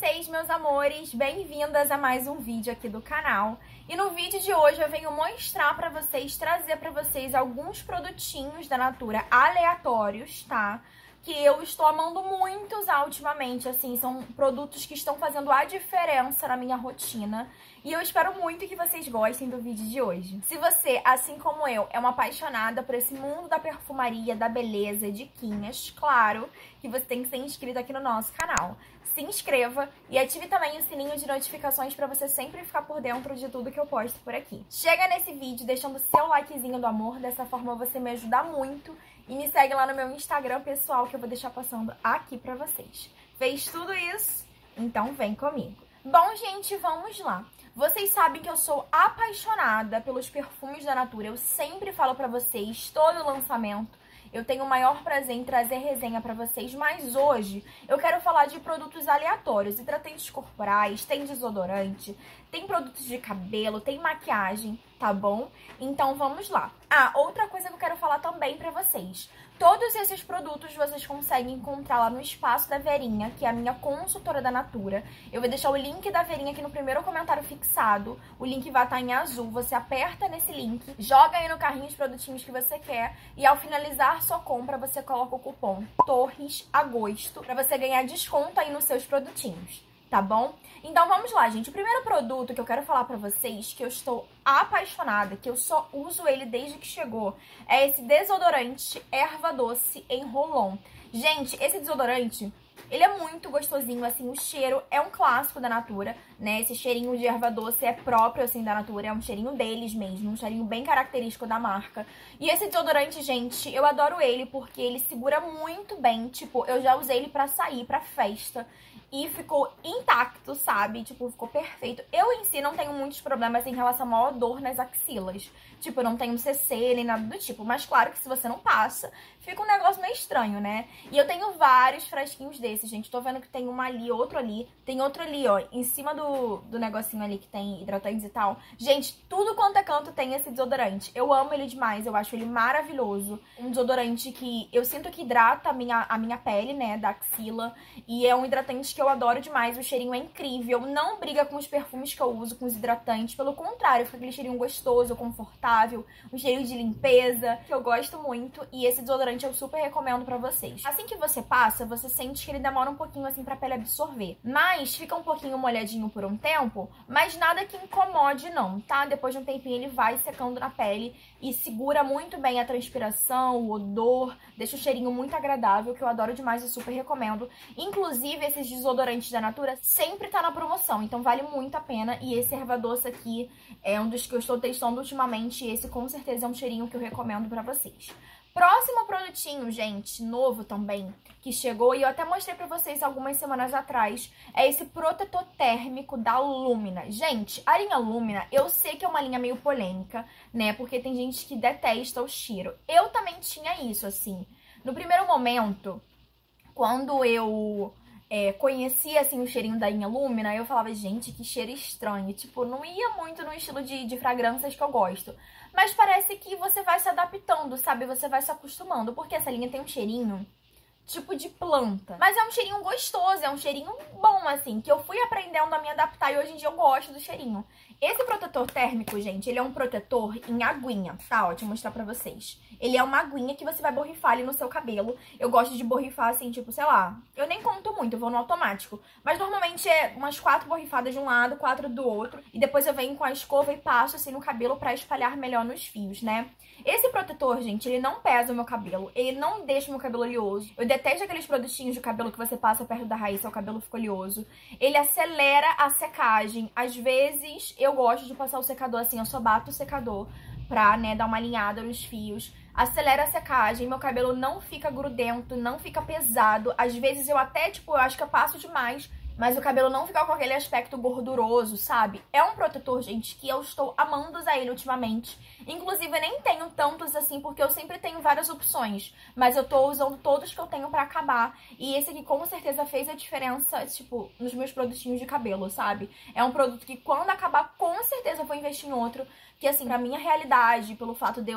vocês, meus amores, bem-vindas a mais um vídeo aqui do canal. E no vídeo de hoje eu venho mostrar pra vocês, trazer pra vocês alguns produtinhos da Natura aleatórios, tá? Que eu estou amando muito usar ultimamente, assim, são produtos que estão fazendo a diferença na minha rotina. E eu espero muito que vocês gostem do vídeo de hoje. Se você, assim como eu, é uma apaixonada por esse mundo da perfumaria, da beleza, diquinhas, claro que você tem que ser inscrito aqui no nosso canal. Se inscreva e ative também o sininho de notificações pra você sempre ficar por dentro de tudo que eu posto por aqui. Chega nesse vídeo deixando seu likezinho do amor, dessa forma você me ajuda muito. E me segue lá no meu Instagram pessoal, que eu vou deixar passando aqui pra vocês. Fez tudo isso? Então vem comigo. Bom, gente, vamos lá. Vocês sabem que eu sou apaixonada pelos perfumes da Natura. Eu sempre falo pra vocês, todo lançamento, eu tenho o maior prazer em trazer resenha pra vocês, mas hoje eu quero falar de produtos aleatórios, hidratantes corporais, tem desodorante, tem produtos de cabelo, tem maquiagem, tá bom? Então vamos lá. Ah, outra coisa que eu quero falar também pra vocês. Todos esses produtos vocês conseguem encontrar lá no Espaço da Verinha, que é a minha consultora da Natura. Eu vou deixar o link da Verinha aqui no primeiro comentário fixado. O link vai estar em azul. Você aperta nesse link, joga aí no carrinho os produtinhos que você quer e ao finalizar sua compra você coloca o cupom TORRESAGOSTO pra você ganhar desconto aí nos seus produtinhos. Tá bom? Então vamos lá, gente. O primeiro produto que eu quero falar pra vocês, que eu estou apaixonada, que eu só uso ele desde que chegou, é esse desodorante Erva Doce em Roll-On. Gente, esse desodorante, ele é muito gostosinho, assim, o cheiro é um clássico da Natura, né? Esse cheirinho de erva doce é próprio, assim, da Natura, é um cheirinho deles mesmo, um cheirinho bem característico da marca. E esse desodorante, gente, eu adoro ele porque ele segura muito bem, tipo, eu já usei ele pra sair, pra festa, e ficou intacto, sabe? Tipo, ficou perfeito. Eu, em si, não tenho muitos problemas em relação ao odor nas axilas. Tipo, eu não tenho CC nem nada do tipo. Mas, claro que se você não passa, fica um negócio meio estranho, né? E eu tenho vários frasquinhos desses, gente. Tô vendo que tem um ali, outro ali. Tem outro ali, ó, em cima do negocinho ali que tem hidratantes e tal. Gente, tudo quanto é canto tem esse desodorante. Eu amo ele demais, eu acho ele maravilhoso. Um desodorante que eu sinto que hidrata a minha pele, né, da axila. E é um hidratante que eu adoro demais, o cheirinho é incrível, não briga com os perfumes que eu uso, com os hidratantes, pelo contrário, fica aquele cheirinho gostoso, confortável, um cheirinho de limpeza, que eu gosto muito, e esse desodorante eu super recomendo pra vocês. Assim que você passa, você sente que ele demora um pouquinho assim pra pele absorver, mas fica um pouquinho molhadinho por um tempo, mas nada que incomode não, tá? Depois de um tempinho ele vai secando na pele e segura muito bem a transpiração, o odor, deixa o cheirinho muito agradável, que eu adoro demais e super recomendo. Inclusive, esses desodorantes da Natura sempre tá na promoção, então vale muito a pena. E esse erva doce aqui é um dos que eu estou testando ultimamente, e esse com certeza é um cheirinho que eu recomendo pra vocês. Próximo produtinho, gente, novo também, que chegou e eu até mostrei pra vocês algumas semanas atrás, é esse protetor térmico da Lumina. Gente, a linha Lumina, eu sei que é uma linha meio polêmica, né, porque tem gente que detesta o cheiro. Eu também tinha isso, assim. No primeiro momento, quando eu conheci, assim, o cheirinho da linha Lumina, eu falava, gente, que cheiro estranho. Tipo, não ia muito no estilo de fragrâncias que eu gosto. Mas parece que você vai se adaptando, sabe? Você vai se acostumando, porque essa linha tem um cheirinho tipo de planta. Mas é um cheirinho gostoso, é um cheirinho bom, assim, que eu fui aprendendo a me adaptar e hoje em dia eu gosto do cheirinho. Esse protetor térmico, gente, ele é um protetor em aguinha, tá? Ó, deixa eu mostrar pra vocês. Ele é uma aguinha que você vai borrifar ali no seu cabelo. Eu gosto de borrifar assim, tipo, sei lá, eu nem conto muito, eu vou no automático. Mas normalmente é umas 4 borrifadas de um lado, 4 do outro. E depois eu venho com a escova e passo assim no cabelo pra espalhar melhor nos fios, né? Esse protetor, gente, ele não pesa o meu cabelo, ele não deixa o meu cabelo oleoso. Eu detesto aqueles produtinhos de cabelo que você passa perto da raiz, seu cabelo fica oleoso. Ele acelera a secagem. Às vezes eu gosto de passar o secador assim, eu só bato o secador pra, né, dar uma alinhada nos fios. Acelera a secagem, meu cabelo não fica grudento, não fica pesado. Às vezes eu até, tipo, eu acho que eu passo demais, mas o cabelo não fica com aquele aspecto gorduroso, sabe? É um protetor, gente, que eu estou amando usar ele ultimamente. Inclusive, eu nem tenho tantos assim, porque eu sempre tenho várias opções. Mas eu tô usando todos que eu tenho pra acabar. E esse aqui, com certeza, fez a diferença, tipo, nos meus produtinhos de cabelo, sabe? É um produto que, quando acabar, com certeza eu vou investir em outro. Que, assim, pra minha realidade, pelo fato de eu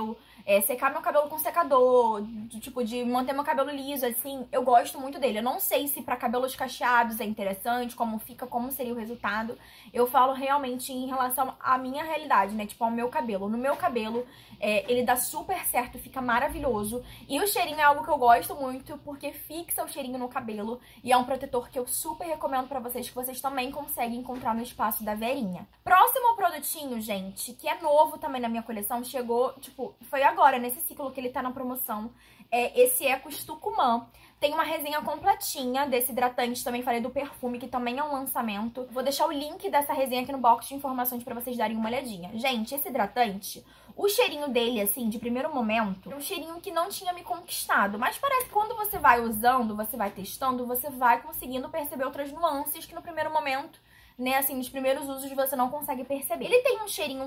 secar meu cabelo com secador, tipo, de manter meu cabelo liso, assim, eu gosto muito dele. Eu não sei se pra cabelos cacheados é interessante, como fica, como seria o resultado. Eu falo realmente em relação à minha realidade, né, tipo, ao meu cabelo. No meu cabelo, ele dá super certo, fica maravilhoso. E o cheirinho é algo que eu gosto muito, porque fixa o cheirinho no cabelo. E é um protetor que eu super recomendo pra vocês, que vocês também conseguem encontrar no espaço da Verinha. Próximo produtinho, gente, que é novo também na minha coleção, chegou, tipo, foi agora, nesse ciclo que ele tá na promoção, esse Ecos Tucumã. Tem uma resenha completinha desse hidratante, também falei do perfume, que também é um lançamento. Vou deixar o link dessa resenha aqui no box de informações pra vocês darem uma olhadinha. Gente, esse hidratante, o cheirinho dele, assim, de primeiro momento, é um cheirinho que não tinha me conquistado. Mas parece que quando você vai usando, você vai testando, você vai conseguindo perceber outras nuances que no primeiro momento, né, assim, nos primeiros usos você não consegue perceber. Ele tem um cheirinho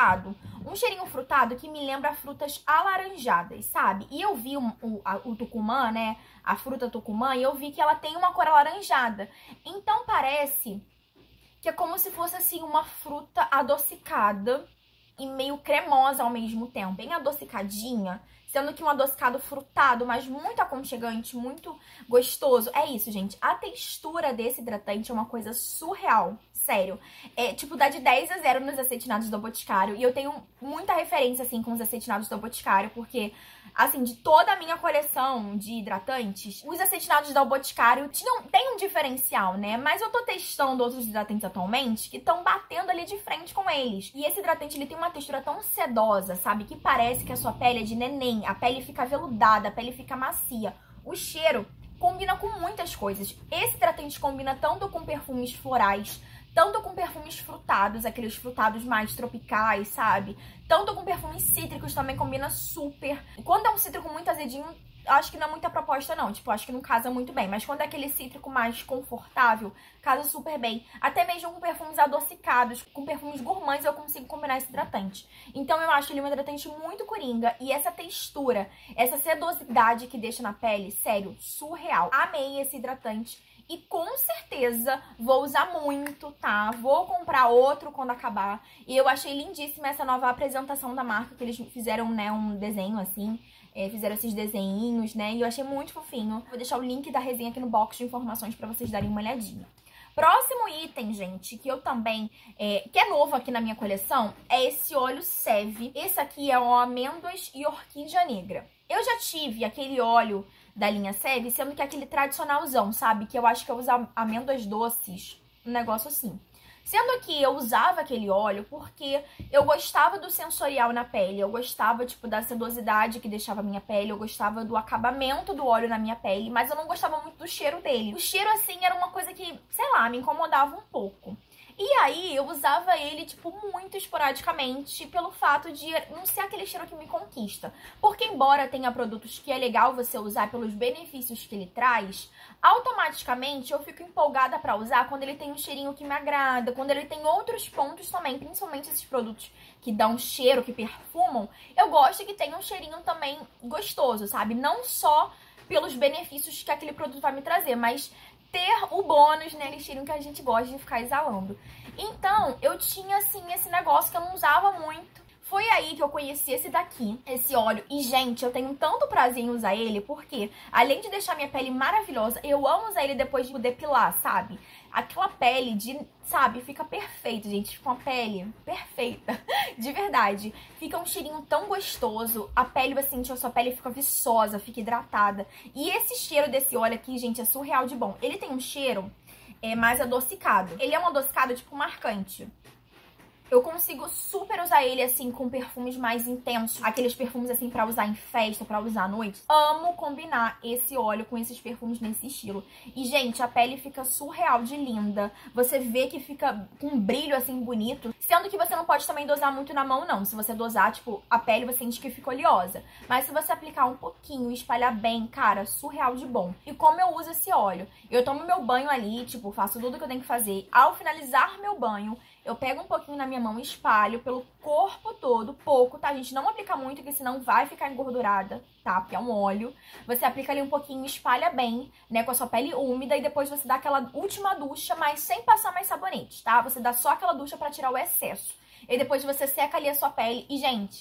frutado que me lembra frutas alaranjadas, sabe? E eu vi o tucumã, né, a fruta tucumã, e eu vi que ela tem uma cor alaranjada. Então parece que é como se fosse, assim, uma fruta adocicada e meio cremosa ao mesmo tempo, bem adocicadinha, sendo que um adocicado frutado, mas muito aconchegante, muito gostoso. É isso, gente. A textura desse hidratante é uma coisa surreal, sério. É, tipo, dá de 10 a 0 nos acetinados do Boticário. E eu tenho muita referência, assim, com os acetinados do Boticário, porque, assim, de toda a minha coleção de hidratantes, os acetinados do Boticário tem um diferencial, né? Mas eu tô testando outros hidratantes atualmente que estão batendo ali de frente com eles. E esse hidratante, ele tem uma textura tão sedosa, sabe? Que parece que a sua pele é de neném. A pele fica veludada, a pele fica macia. O cheiro combina com muitas coisas. Esse hidratante combina tanto com perfumes florais, tanto com perfumes frutados, aqueles frutados mais tropicais, sabe? Tanto com perfumes cítricos, também combina super. Quando é um cítrico muito azedinho, acho que não é muita proposta não, tipo, acho que não casa muito bem. Mas quando é aquele cítrico mais confortável, casa super bem. Até mesmo com perfumes adocicados, com perfumes gourmands, eu consigo combinar esse hidratante. Então eu acho ele um hidratante muito coringa. E essa textura, essa sedosidade que deixa na pele, sério, surreal. Amei esse hidratante. E com certeza vou usar muito, tá? Vou comprar outro quando acabar. E eu achei lindíssima essa nova apresentação da marca, que eles fizeram, né, um desenho assim. Fizeram esses desenhinhos, né? E eu achei muito fofinho. Vou deixar o link da resenha aqui no box de informações pra vocês darem uma olhadinha. Próximo item, gente, que eu também, que é novo aqui na minha coleção, é esse óleo Seve. Esse aqui é o Amêndoas e Orquídea Negra. Eu já tive aquele óleo da linha Seve, sendo que é aquele tradicionalzão, sabe? Que eu acho que eu uso amêndoas doces, um negócio assim. Sendo que eu usava aquele óleo porque eu gostava do sensorial na pele, eu gostava, tipo, da sedosidade que deixava a minha pele, eu gostava do acabamento do óleo na minha pele, mas eu não gostava muito do cheiro dele. O cheiro, assim, era uma coisa que, sei lá, me incomodava um pouco. E aí, eu usava ele, tipo, muito esporadicamente, pelo fato de não ser aquele cheiro que me conquista. Porque, embora tenha produtos que é legal você usar pelos benefícios que ele traz, automaticamente eu fico empolgada pra usar quando ele tem um cheirinho que me agrada, quando ele tem outros pontos também, principalmente esses produtos que dão cheiro, que perfumam, eu gosto que tenha um cheirinho também gostoso, sabe? Não só pelos benefícios que aquele produto vai me trazer, mas ter o bônus, né, aquele cheirinho que a gente gosta de ficar exalando. Então, eu tinha, assim, esse negócio que eu não usava muito. Foi aí que eu conheci esse daqui, esse óleo. E, gente, eu tenho tanto prazer em usar ele, porque, além de deixar minha pele maravilhosa, eu amo usar ele depois de depilar, sabe? Aquela pele sabe, fica perfeito, gente. Fica uma pele perfeita, de verdade. Fica um cheirinho tão gostoso. A pele, você sentir, a sua pele fica viçosa, fica hidratada. E esse cheiro desse óleo aqui, gente, é surreal de bom. Ele tem um cheiro mais adocicado. Ele é um adocicado, tipo, marcante. Eu consigo super usar ele, assim, com perfumes mais intensos. Aqueles perfumes, assim, pra usar em festa, pra usar à noite. Amo combinar esse óleo com esses perfumes nesse estilo. E, gente, a pele fica surreal de linda. Você vê que fica com um brilho, assim, bonito. Sendo que você não pode também dosar muito na mão, não. Se você dosar, tipo, a pele você sente que fica oleosa. Mas se você aplicar um pouquinho e espalhar bem, cara, surreal de bom. E como eu uso esse óleo? Eu tomo meu banho ali, tipo, faço tudo que eu tenho que fazer. Ao finalizar meu banho, eu pego um pouquinho na minha mão e espalho pelo corpo todo, pouco, tá, gente? Não aplica muito, porque senão vai ficar engordurada, tá? Porque é um óleo. Você aplica ali um pouquinho, espalha bem, né, com a sua pele úmida, e depois você dá aquela última ducha, mas sem passar mais sabonete, tá? Você dá só aquela ducha pra tirar o excesso. E depois você seca ali a sua pele e, gente,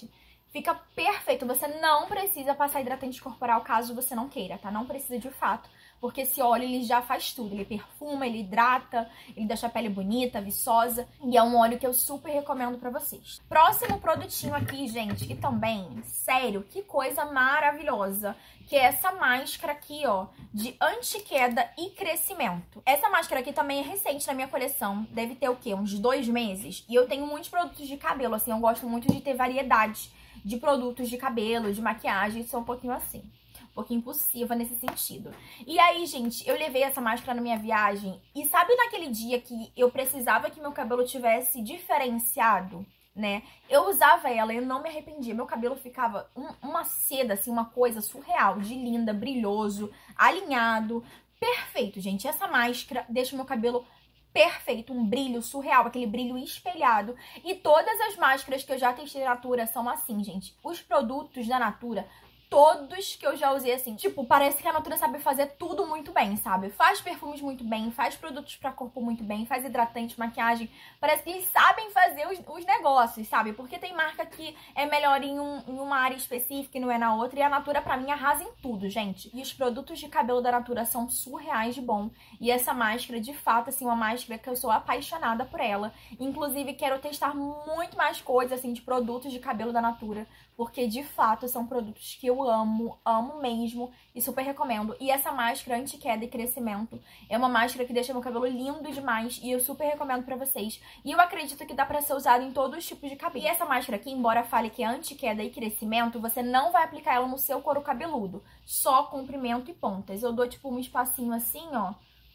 Fica perfeito. Você não precisa passar hidratante corporal caso você não queira, tá? Não precisa de fato. Porque esse óleo, ele já faz tudo. Ele perfuma, ele hidrata, ele deixa a pele bonita, viçosa. E é um óleo que eu super recomendo pra vocês. Próximo produtinho aqui, gente, que também, sério, que coisa maravilhosa. Que é essa máscara aqui, ó, de anti-queda e crescimento. Essa máscara aqui também é recente na minha coleção. Deve ter o quê? Uns 2 meses. E eu tenho muitos produtos de cabelo, assim. Eu gosto muito de ter variedade de produtos de cabelo, de maquiagem. Sou um pouquinho assim. Um pouquinho impulsiva nesse sentido. E aí, gente, eu levei essa máscara na minha viagem. E sabe naquele dia que eu precisava que meu cabelo tivesse diferenciado, né? Eu usava ela e eu não me arrependia. Meu cabelo ficava uma seda, assim, uma coisa surreal, de linda, brilhoso, alinhado. Perfeito, gente. Essa máscara deixa o meu cabelo perfeito, um brilho surreal, aquele brilho espelhado. E todas as máscaras que eu já testei na Natura são assim, gente. Os produtos da Natura, todos que eu já usei assim, tipo, parece que a Natura sabe fazer tudo muito bem, sabe? Faz perfumes muito bem, faz produtos pra corpo muito bem, faz hidratante, maquiagem. Parece que eles sabem fazer os negócios, sabe? Porque tem marca que é melhor em uma área específica e não é na outra. E a Natura, pra mim, arrasa em tudo, gente. E os produtos de cabelo da Natura são surreais de bom. E essa máscara, de fato, assim, uma máscara que eu sou apaixonada por ela. Inclusive, quero testar muito mais coisas, assim, de produtos de cabelo da Natura. Porque, de fato, são produtos que eu amo mesmo e super recomendo. E essa máscara anti-queda e crescimento é uma máscara que deixa meu cabelo lindo demais e eu super recomendo pra vocês. E eu acredito que dá pra ser usado em todos os tipos de cabelo. E essa máscara aqui, embora fale que é anti-queda e crescimento, você não vai aplicar ela no seu couro cabeludo. Só comprimento e pontas. Eu dou, tipo, um espacinho assim, ó.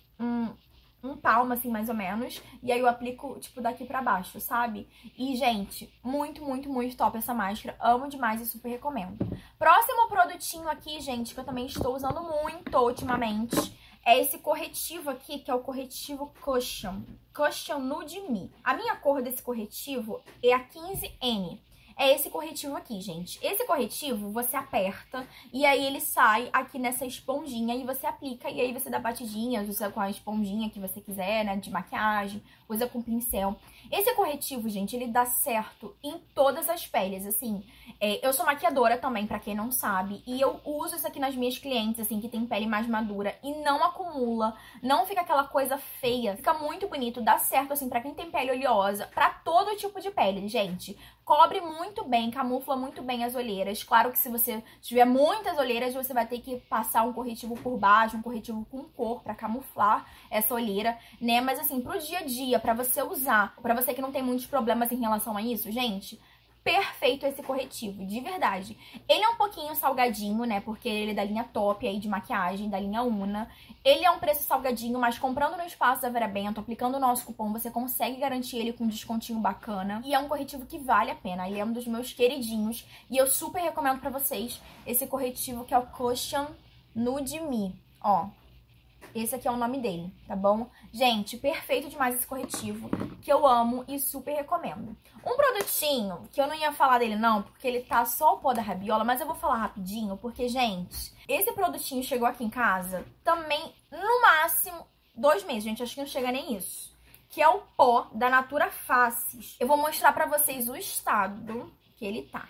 Um palmo, assim, mais ou menos. E aí eu aplico, tipo, daqui pra baixo, sabe? E, gente, muito, muito, muito top essa máscara. Amo demais e super recomendo. Próximo produtinho aqui, gente, que eu também estou usando muito ultimamente, é esse corretivo aqui, que é o corretivo Cushion. Cushion Nude Me. A minha cor desse corretivo é a 15N. É esse corretivo aqui, gente. Esse corretivo você aperta e aí ele sai aqui nessa esponjinha e você aplica. E aí você dá batidinhas, usa com a esponjinha que você quiser, né, de maquiagem, usa com pincel. Esse corretivo, gente, ele dá certo em todas as peles, assim. Eu sou maquiadora também, pra quem não sabe, e eu uso isso aqui nas minhas clientes, assim, que tem pele mais madura e não acumula, não fica aquela coisa feia, fica muito bonito, dá certo, assim, pra quem tem pele oleosa, pra todo tipo de pele, gente. Cobre muito bem, camufla muito bem as olheiras. Claro que se você tiver muitas olheiras, você vai ter que passar um corretivo por baixo, um corretivo com cor pra camuflar essa olheira, né? Mas assim, pro dia a dia, pra você usar, pra você que não tem muitos problemas em relação a isso, gente, perfeito esse corretivo, de verdade. Ele é um pouquinho salgadinho, né, porque ele é da linha Top aí de maquiagem, da linha Una. Ele é um preço salgadinho, mas comprando no espaço da Vera Bento, aplicando o nosso cupom, você consegue garantir ele com um descontinho bacana. E é um corretivo que vale a pena, ele é um dos meus queridinhos. E eu super recomendo pra vocês esse corretivo que é o Cushion Nude Me, ó. Esse aqui é o nome dele, tá bom? Gente, perfeito demais esse corretivo, que eu amo e super recomendo. Um produtinho, que eu não ia falar dele não, porque ele tá só o pó da rabiola, mas eu vou falar rapidinho, porque, gente, esse produtinho chegou aqui em casa também, no máximo, 2 meses, gente, acho que não chega nem isso. Que é o pó da Natura Faces. Eu vou mostrar pra vocês o estado que ele tá.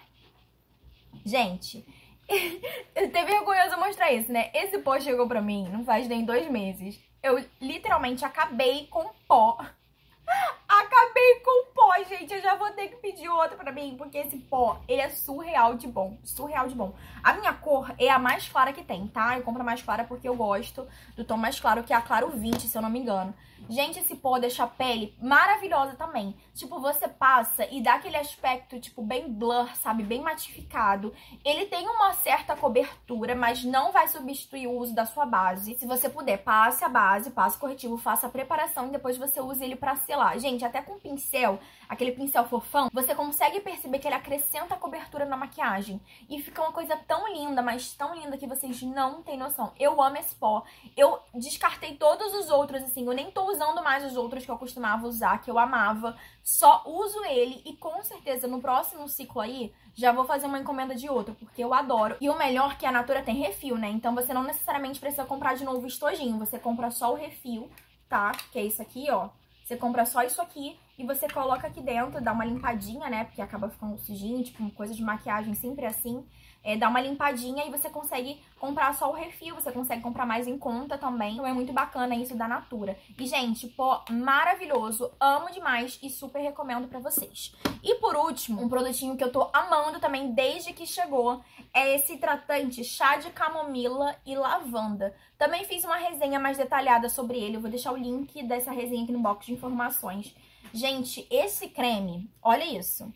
Gente... Até vergonhoso mostrar isso, né? Esse pó chegou pra mim não faz nem 2 meses. Eu literalmente acabei com o pó. Acabei com o pó, gente. Eu já vou ter que pedir outro pra mim, porque esse pó, ele é surreal de bom. Surreal de bom. A minha cor é a mais clara que tem, tá? Eu compro a mais clara porque eu gosto do tom mais claro, que é a Claro 20, se eu não me engano. Gente, esse pó deixa a pele maravilhosa também. Tipo, você passa e dá aquele aspecto, tipo, bem blur, sabe? Bem matificado. Ele tem uma certa cobertura, mas não vai substituir o uso da sua base. Se você puder, passe a base, passe o corretivo, faça a preparação e depois você use ele pra selar. Gente, até com pincel, aquele pincel fofão, você consegue perceber que ele acrescenta a cobertura na maquiagem. E fica uma coisa tão linda, mas tão linda que vocês não têm noção. Eu amo esse pó. Eu descartei todos os outros, assim, eu nem tô usando mais os outros que eu costumava usar, que eu amava. Só uso ele e com certeza no próximo ciclo aí, já vou fazer uma encomenda de outro, porque eu adoro. E o melhor é que a Natura tem refil, né? Então você não necessariamente precisa comprar de novo o estojinho, você compra só o refil, tá? Que é isso aqui, ó. Você compra só isso aqui e você coloca aqui dentro, dá uma limpadinha, né? Porque acaba ficando sujinho, tipo, coisa de maquiagem sempre assim. Dá uma limpadinha e você consegue comprar só o refil, você consegue comprar mais em conta também. Então é muito bacana isso da Natura. E, gente, pó maravilhoso, amo demais e super recomendo pra vocês. E por último, um produtinho que eu tô amando também desde que chegou é esse hidratante chá de camomila e lavanda. Também fiz uma resenha mais detalhada sobre ele, eu vou deixar o link dessa resenha aqui no box de informações. Gente, esse creme, olha isso.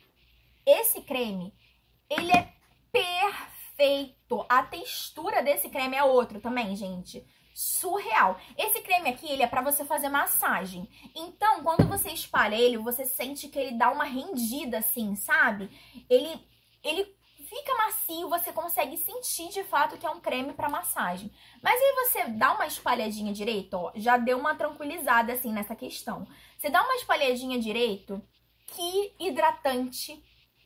Esse creme, ele é perfeito. A textura desse creme é outro também, gente. Surreal. Esse creme aqui, ele é pra você fazer massagem. Então, quando você espalha ele, você sente que ele dá uma rendida assim, sabe? Ele fica macio, você consegue sentir de fato que é um creme pra massagem. Mas aí você dá uma espalhadinha direito, ó, já deu uma tranquilizada assim nessa questão. Você dá uma espalhadinha direito, que hidratante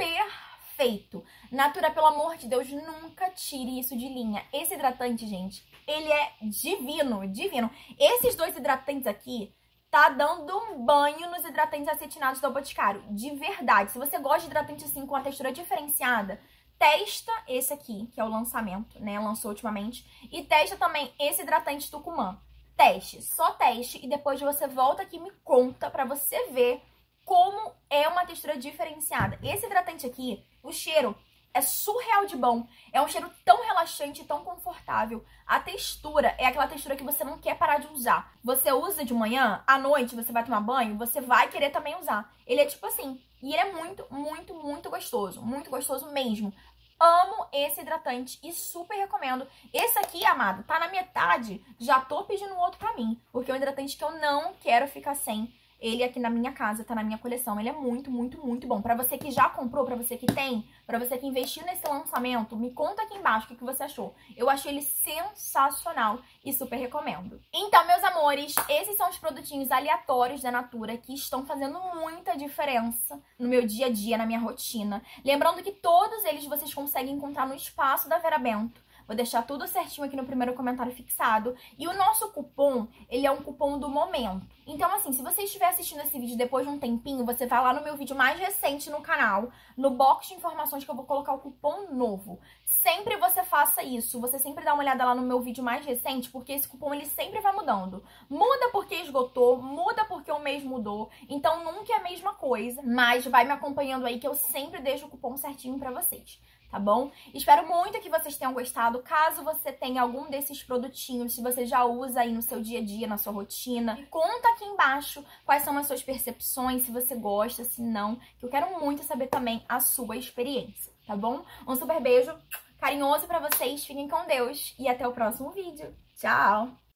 perfeito. Natura, pelo amor de Deus, nunca tire isso de linha. Esse hidratante, gente, ele é divino, divino. Esses dois hidratantes aqui tá dando um banho nos hidratantes acetinados do Boticário, de verdade. Se você gosta de hidratante assim com a textura diferenciada, testa esse aqui, que é o lançamento, né? Lançou ultimamente. E testa também esse hidratante Tucumã. Teste, só teste. E depois você volta aqui e me conta pra você ver como é uma textura diferenciada. Esse hidratante aqui, o cheiro é surreal de bom. É um cheiro tão relaxante, tão confortável. A textura é aquela textura que você não quer parar de usar. Você usa de manhã, à noite você vai tomar banho, você vai querer também usar. Ele é tipo assim. E ele é muito, muito, muito gostoso. Muito gostoso mesmo. Amo esse hidratante e super recomendo. Esse aqui, amado, tá na metade. Já tô pedindo outro pra mim. Porque é um hidratante que eu não quero ficar sem. Ele aqui na minha casa, tá na minha coleção. Ele é muito, muito, muito bom. Pra você que já comprou, pra você que tem, pra você que investiu nesse lançamento, me conta aqui embaixo o que você achou. Eu achei ele sensacional e super recomendo. Então, meus amores, esses são os produtinhos aleatórios da Natura que estão fazendo muita diferença no meu dia a dia, na minha rotina. Lembrando que todos eles vocês conseguem encontrar no espaço da Vera Bento. Vou deixar tudo certinho aqui no primeiro comentário fixado. E o nosso cupom, ele é um cupom do momento. Então, assim, se você estiver assistindo esse vídeo depois de um tempinho, você vai lá no meu vídeo mais recente no canal, no box de informações que eu vou colocar o cupom novo. Sempre você faça isso. Você sempre dá uma olhada lá no meu vídeo mais recente, porque esse cupom, ele sempre vai mudando. Muda porque esgotou, muda porque o mês mudou. Então, nunca é a mesma coisa. Mas vai me acompanhando aí que eu sempre deixo o cupom certinho pra vocês. Tá bom? Espero muito que vocês tenham gostado. Caso você tenha algum desses produtinhos, se você já usa aí no seu dia a dia, na sua rotina, conta aqui embaixo quais são as suas percepções, se você gosta, se não, que eu quero muito saber também a sua experiência, tá bom? Um super beijo carinhoso pra vocês, fiquem com Deus e até o próximo vídeo. Tchau!